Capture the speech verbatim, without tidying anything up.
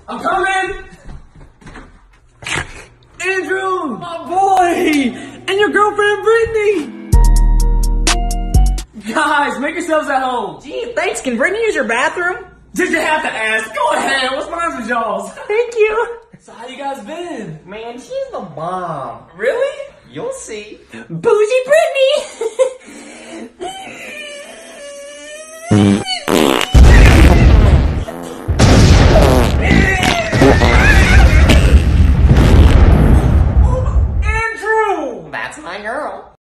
I'm coming! Andrew! My boy! And your girlfriend, Brittany! Guys, make yourselves at home. Gee, thanks. Can Brittany use your bathroom? Did you have to ask? Go ahead. What's mine with y'all's? Thank you. So how you guys been? Man, she's the bomb. Really? You'll see. Bougie Brittany!